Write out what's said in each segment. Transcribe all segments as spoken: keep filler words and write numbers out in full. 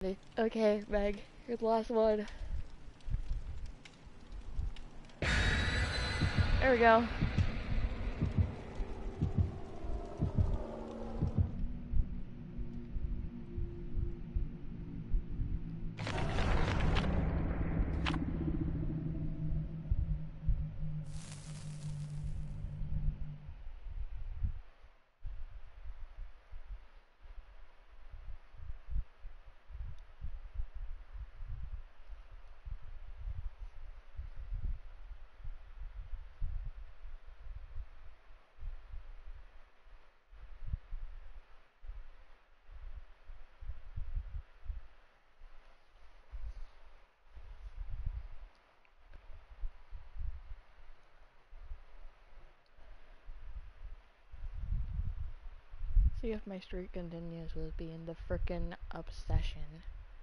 Okay, Meg, here's the last one. There we go. See if my streak continues with being the frickin' obsession.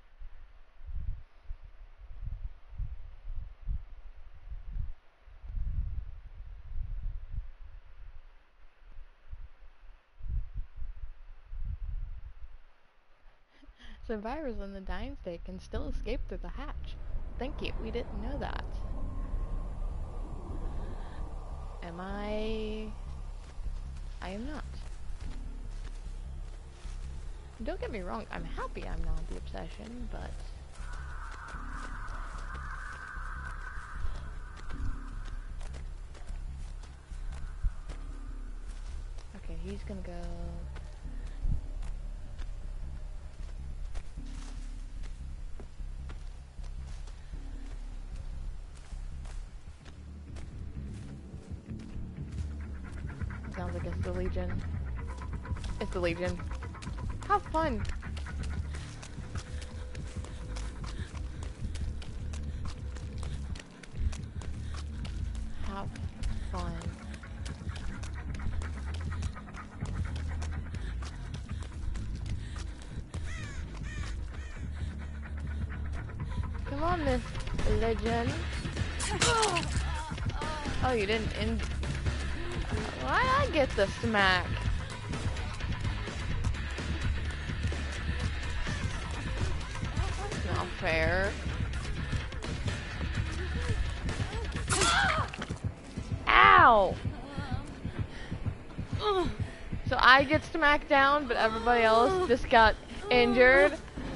Survivors in the dying state can still escape through the hatch. Thank you, we didn't know that. Am I... I am not. Don't get me wrong, I'm happy I'm not the obsession, but... Okay, he's gonna go... Sounds like it's the Legion. It's the Legion. Have fun! Have fun. Come on, Miss Legend. Oh, you didn't in- Why'd I get the smack? That's not fair. Ow! So I get smacked down, but everybody else just got injured.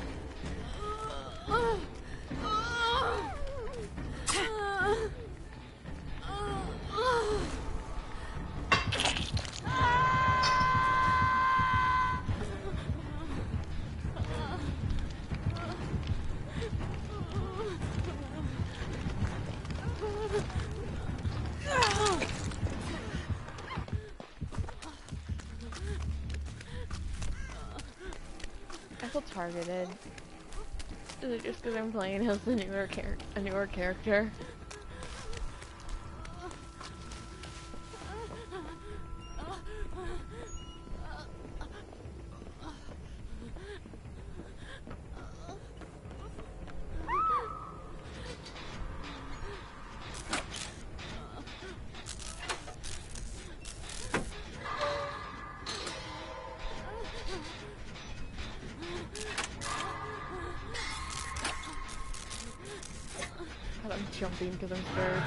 I feel targeted. Is it just because I'm playing as a newer char- a newer character? God, I'm jumping because I'm scared.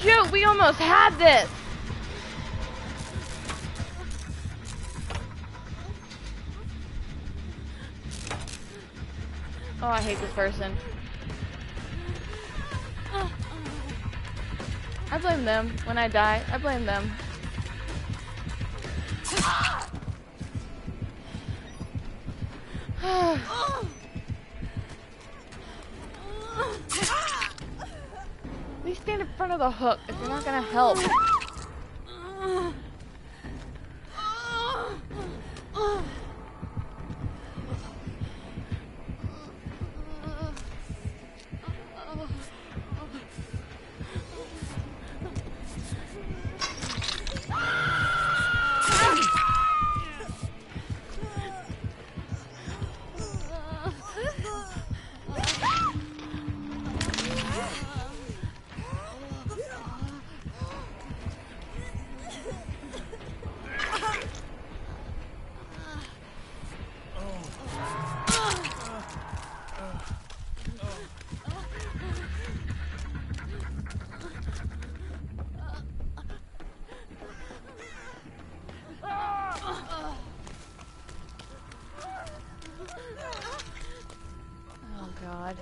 Shoot, we almost had this! Oh, I hate this person. I blame them when I die. I blame them. At least stand in front of the hook if you're not gonna help. God.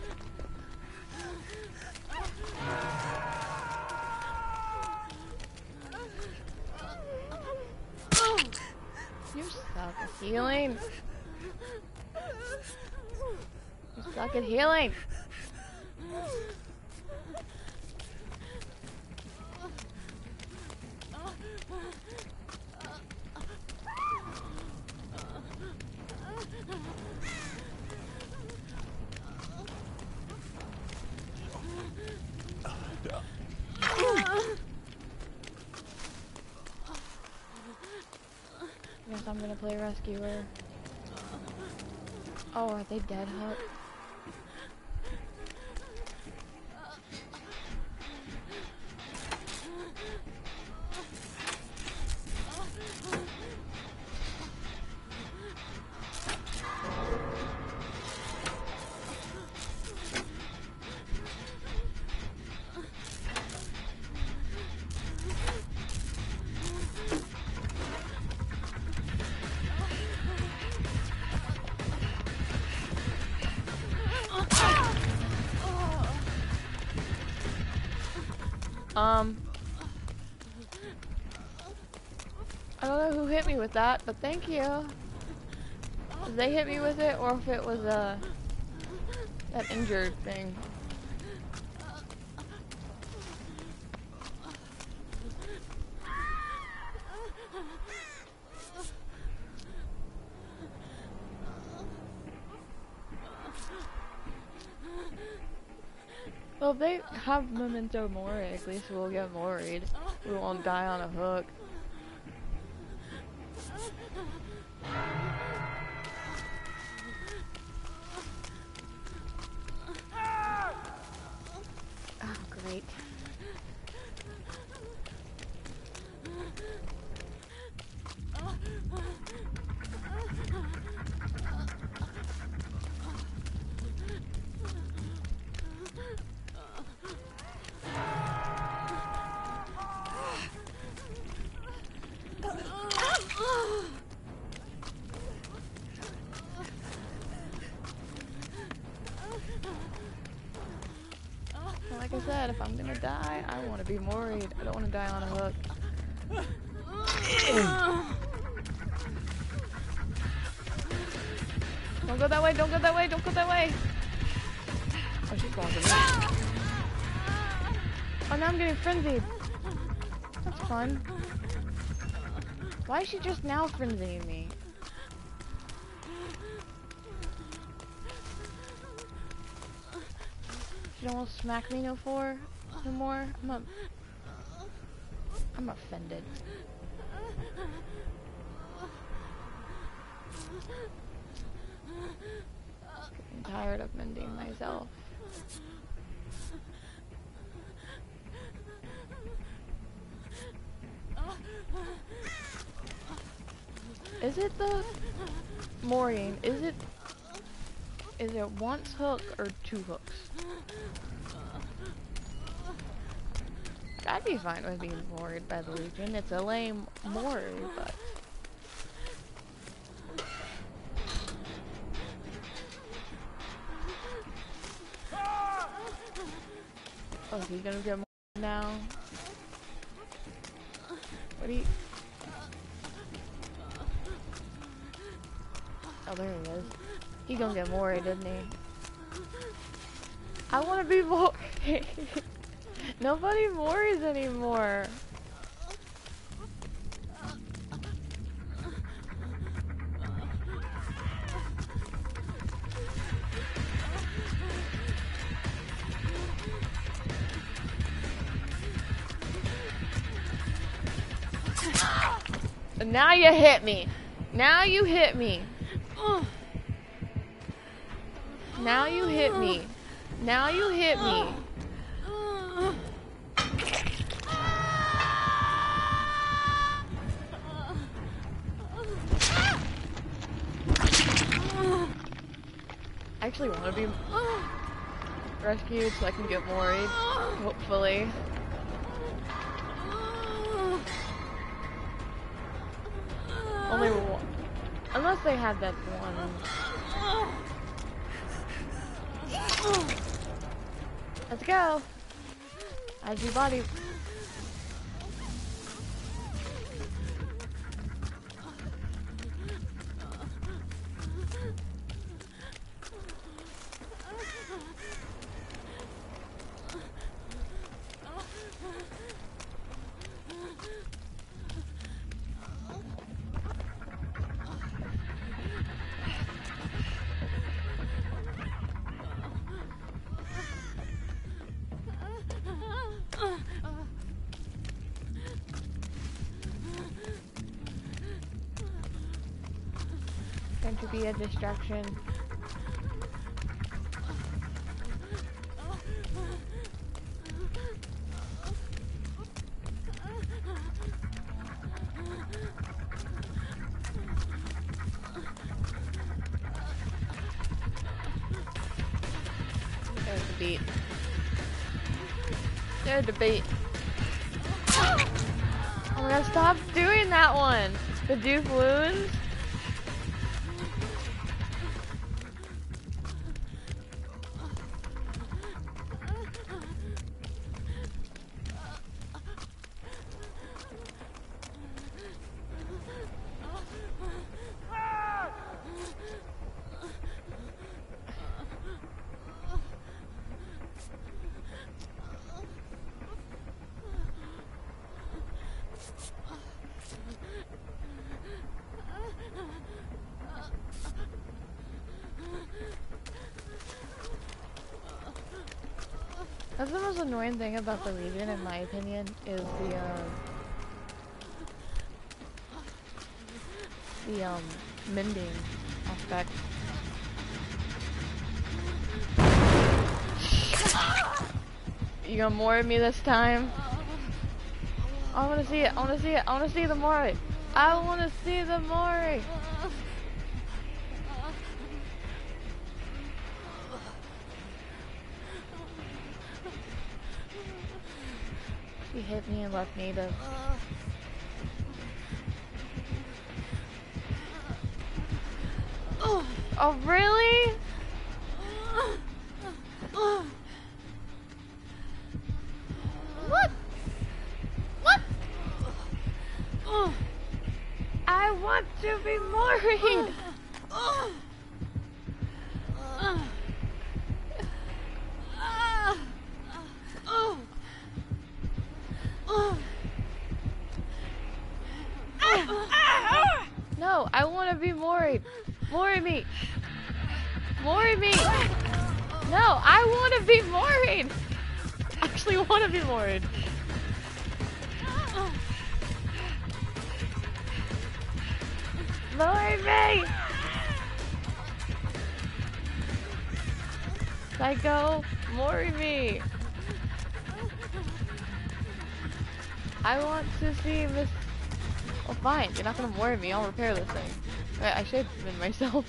You suck at healing. You suck at healing. Guess I'm gonna play rescuer. Oh, are they dead, Huck? Um, I don't know who hit me with that, but thank you. If they hit me with it, or if it was uh, that injured thing. Well, if they have Memento Mori, at least we'll get moried. We won't die on a hook. Oh, great. Like I said, if I'm gonna die, I want to be moried. I don't want to die on a hook. Don't go that way, don't go that way, don't go that way! Oh, she's going to me. Oh, now I'm getting frenzied. That's fun. Why is she just now frenzying me? She don't want to smack me no for no more. I'm a, I'm offended. I'm tired of mending myself. Is it the Maureen? Is it is it once hook or two hooks? I'd be fine with being moored by the Legion. It's a lame moor, but... Oh, he's gonna get moored now? What do you... Oh, there he is. He gonna get moored, isn't he? I wanna be moored! Nobody moors anymore. Now you hit me. Now you hit me. Now you hit me. Now you hit me. I actually want to be rescued so I can get moored, hopefully. Only one. Unless they had that one. Let's go. As your body. Going to be a distraction. There's the beat. There's the beat. Oh my god, stop doing that one! The Duke wounds? That's the most annoying thing about the Legion, in my opinion, is the, uh, the, um, mending aspect. You gonna moor me this time? I wanna see it, I wanna see it, I wanna see the Mori! I wanna see the Mori! He hit me and left native. Oh, really? What? What? I want to be married. No, I want to be moored. Moor me. Moor me. No, I want to be moored. I actually want to be moored. Moor me. Psycho, moor me. I want to see Miss. Oh, fine. You're not gonna moor me. I'll repair this thing. I, I should have been myself.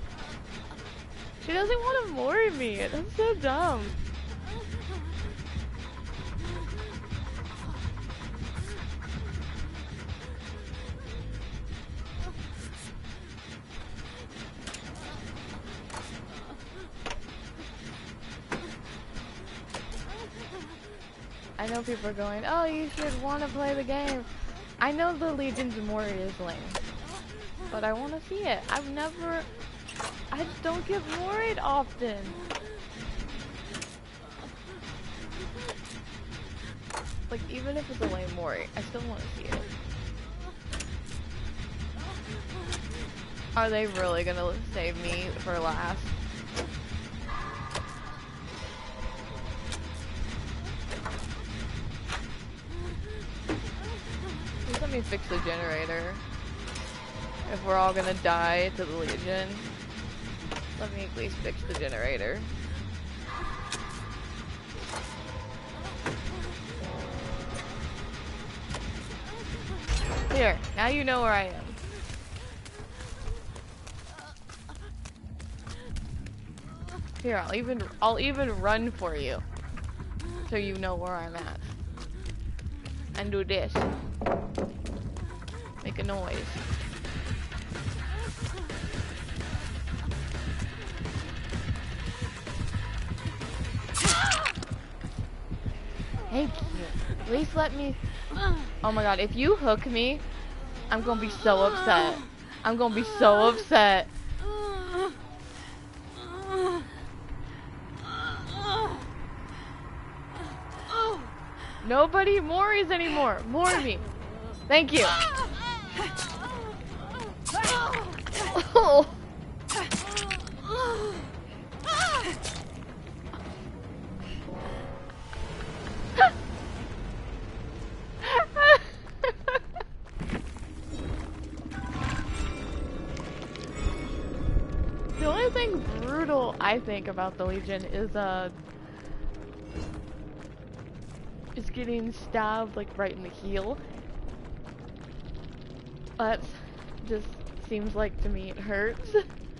She doesn't want to moor me. That's so dumb. I know people are going, oh, you should want to play the game. I know the Legion's Mori is lame, but I want to see it. I've never, I just don't get Mori'd often. Like, even if it's a lame Mori, I still want to see it. Are they really gonna save me for last? Please let me fix the generator. If we're all gonna die to the Legion, let me at least fix the generator. Here, now you know where I am. Here, I'll even I'll even run for you, so you know where I'm at. And do this. Make a noise. Thank you. At least let me. Oh my god, if you hook me, I'm gonna be so upset. I'm gonna be so upset. Nobody Moris anymore. More me. Thank you. Oh. The only thing brutal I think about the Legion is uh is getting stabbed like right in the heel. That just seems like to me it hurts.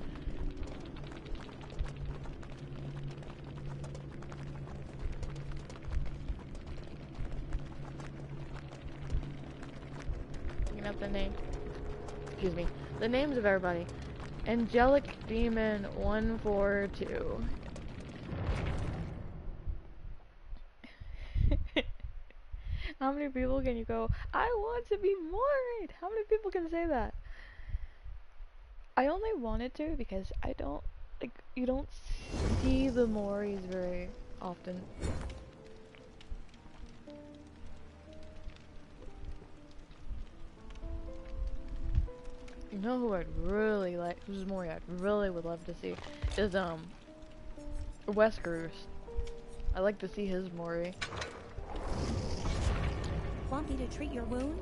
Looking up the name. Excuse me. The names of everybody. Angelic Demon one four two. How many people can you go, I want to be Morid? How many people can say that? I only wanted to because I don't, like, you don't see the Moris very often. You know who I'd really like, who's Mori I'd really would love to see, is, um, Wesker. I'd like to see his Mori. Want me to treat your wounds?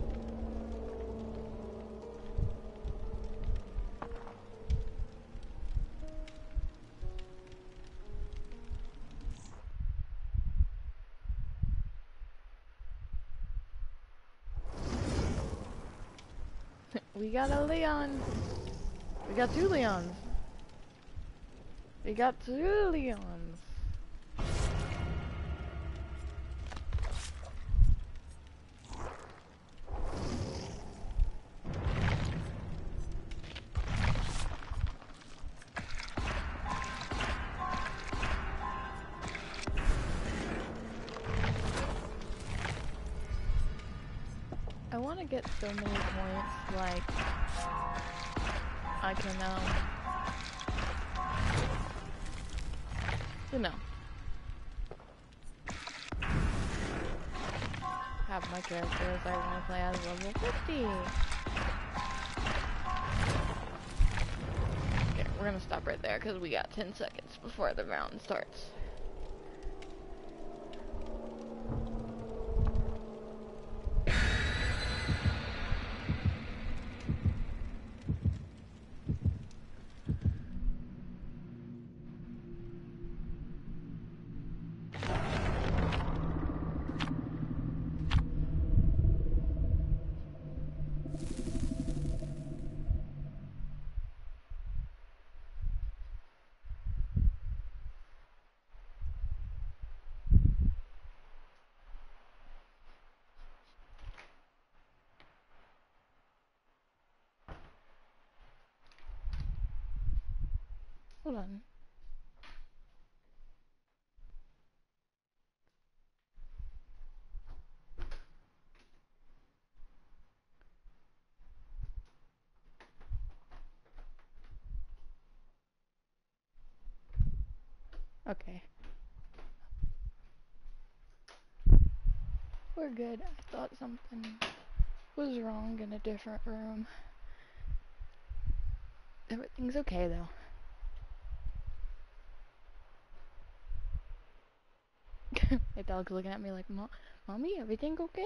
We got a Leon. We got two Leons. We got two Leons. I want to get so many points, like, I can, um, you know, have my characters I want to play as level fifty. Okay, we're gonna stop right there, because we got ten seconds before the round starts. Hold on. Okay. We're good. I thought something was wrong in a different room. Everything's okay though. My dog's looking at me like, Mo Mommy, everything okay?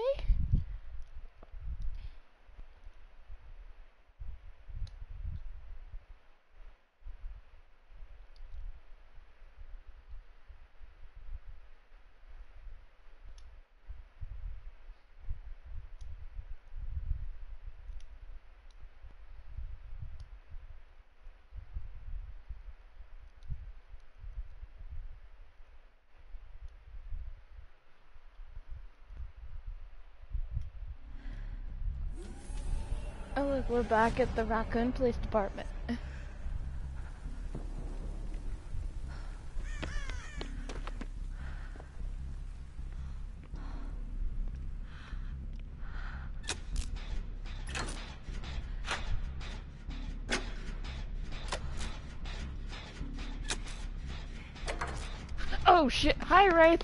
Oh look, we're back at the Raccoon Police Department. Oh shit! Hi, Wraith!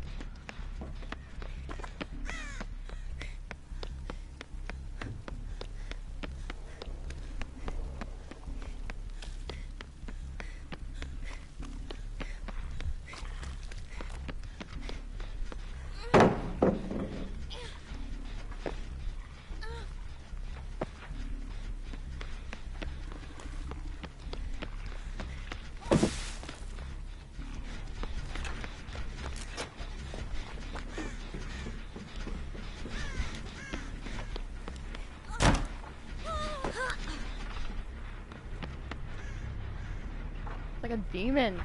Like a demon.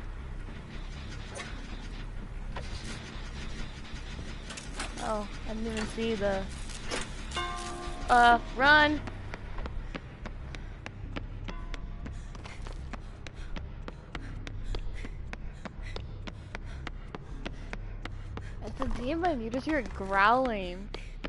Oh, I didn't even see the... Uh, run! It's a demon, you just hear it growling.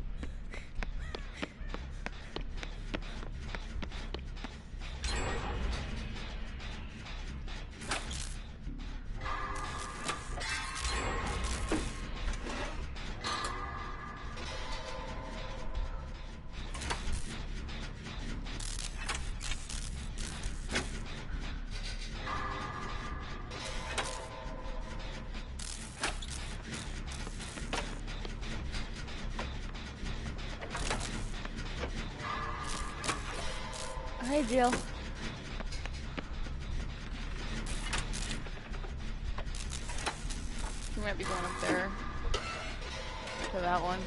Hey, Jill. We might be going up there. To that one.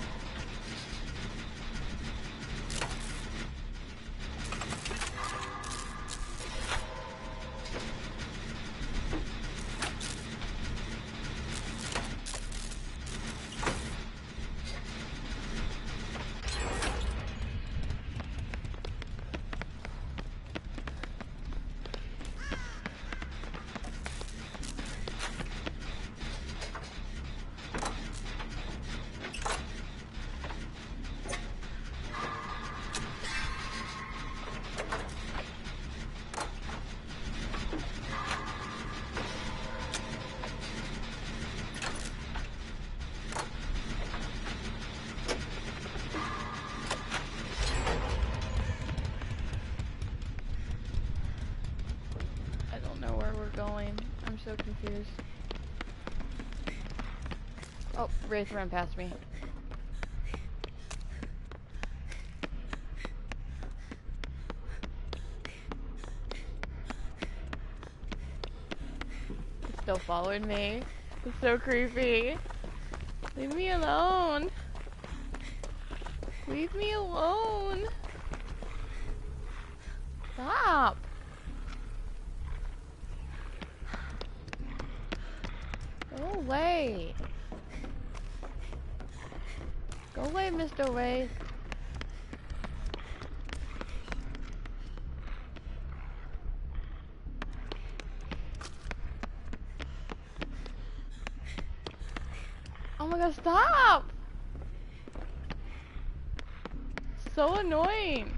Going. I'm so confused. Oh, Wraith ran past me. It's still following me. It's so creepy. Leave me alone. Leave me alone. Stop. Go away. Go away, Mister Wraith. Oh my god, stop! So annoying.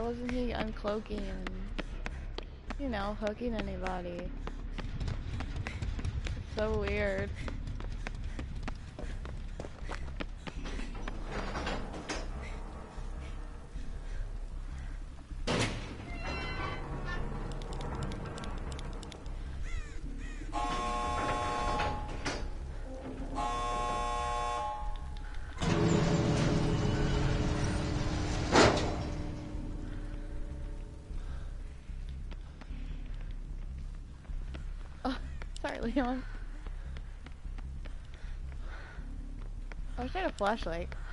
wasn't he uncloaking and, you know, hooking anybody? It's so weird. Sorry, Leon. I wish I had a flashlight.